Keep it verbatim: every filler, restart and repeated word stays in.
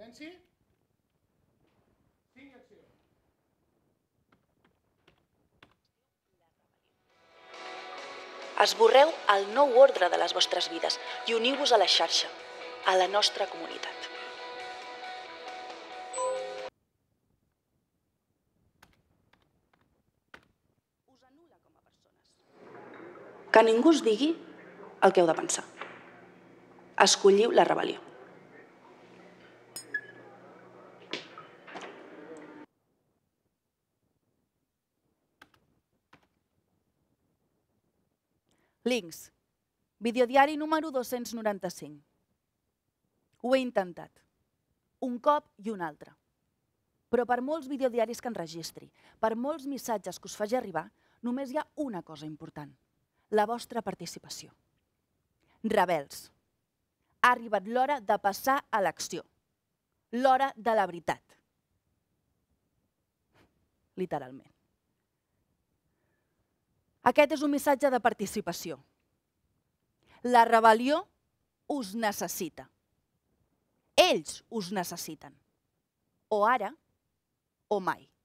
Silenci. Cinc i acció. Esborreu el nou ordre de les vostres vides i uniu-vos a la xarxa, a la nostra comunitat. Us anul·la com a persones. Que ningú us digui el que heu de pensar. Escolliu la rebel·lió. Links. Videodiari número dos-cents noranta-cinc. Ho he intentat. Un cop i un altre. Però per molts videodiaris que enregistri, per molts missatges que us faci arribar, només hi ha una cosa important. La vostra participació. Rebels. Ha arribat l'hora de passar a l'acció. L'hora de la veritat. Literalment. Aquest és un missatge de participació. La rebel·lió us necessita. Ells us necessiten. O ara o mai.